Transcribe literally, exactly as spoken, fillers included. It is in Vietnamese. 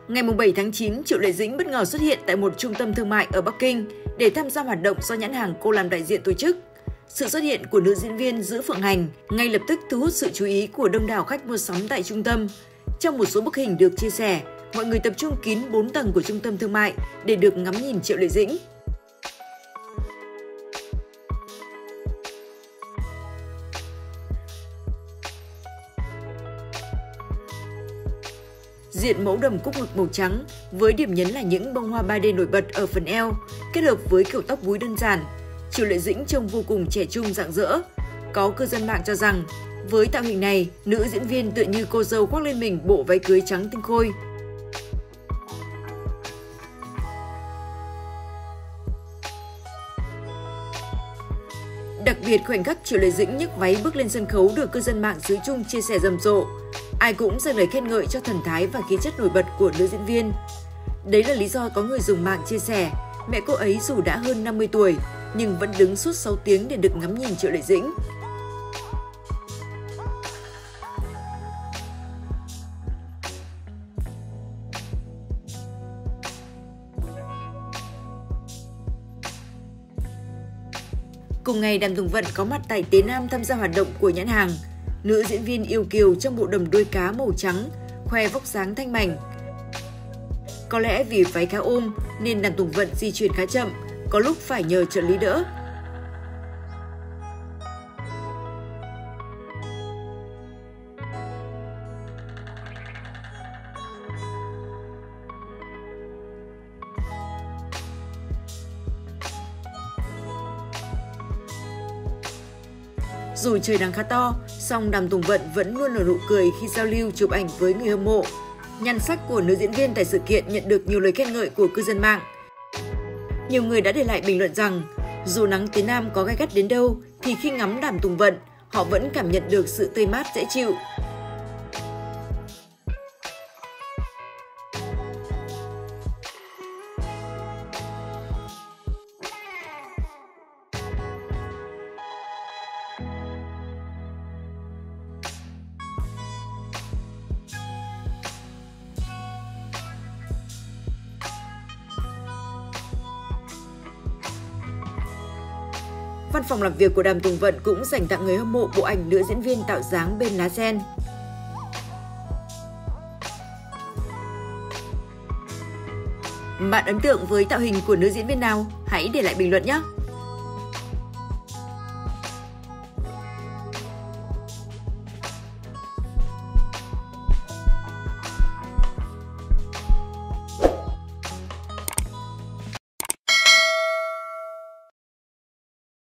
Ngày bảy tháng chín, Triệu Lệ Dĩnh bất ngờ xuất hiện tại một trung tâm thương mại ở Bắc Kinh để tham gia hoạt động do nhãn hàng cô làm đại diện tổ chức. Sự xuất hiện của nữ diễn viên Dữ Phượng Hành ngay lập tức thu hút sự chú ý của đông đảo khách mua sắm tại trung tâm. Trong một số bức hình được chia sẻ, mọi người tập trung kín bốn tầng của trung tâm thương mại để được ngắm nhìn Triệu Lệ Dĩnh. Diện mẫu đầm cúc ngực màu trắng với điểm nhấn là những bông hoa ba D nổi bật ở phần eo, kết hợp với kiểu tóc búi đơn giản, Triệu Lệ Dĩnh trông vô cùng trẻ trung rạng rỡ. Có cư dân mạng cho rằng, với tạo hình này, nữ diễn viên tựa như cô dâu khoác lên mình bộ váy cưới trắng tinh khôi. Đặc biệt, khoảnh khắc Triệu Lệ Dĩnh nhấc váy bước lên sân khấu được cư dân mạng xứ Trung chia sẻ rầm rộ. Ai cũng dành lời khen ngợi cho thần thái và khí chất nổi bật của nữ diễn viên. Đấy là lý do có người dùng mạng chia sẻ, mẹ cô ấy dù đã hơn năm mươi tuổi, nhưng vẫn đứng suốt sáu tiếng để được ngắm nhìn Triệu Lệ Dĩnh. Cùng ngày, Đàm Tùng Vận có mặt tại Tế Nam tham gia hoạt động của nhãn hàng. Nữ diễn viên yêu kiều trong bộ đầm đuôi cá màu trắng, khoe vóc dáng thanh mảnh. Có lẽ vì váy khá ôm nên Đàm Tùng Vận di chuyển khá chậm, có lúc phải nhờ trợ lý đỡ. Dù trời nắng khá to, song Đàm Tùng Vận vẫn luôn nở nụ cười khi giao lưu chụp ảnh với người hâm mộ. Nhan sắc của nữ diễn viên tại sự kiện nhận được nhiều lời khen ngợi của cư dân mạng. Nhiều người đã để lại bình luận rằng, dù nắng Tế Nam có gay gắt đến đâu, thì khi ngắm Đàm Tùng Vận, họ vẫn cảm nhận được sự tươi mát dễ chịu. Văn phòng làm việc của Đàm Tùng Vận cũng dành tặng người hâm mộ bộ ảnh nữ diễn viên tạo dáng bên lá sen. Bạn ấn tượng với tạo hình của nữ diễn viên nào? Hãy để lại bình luận nhé!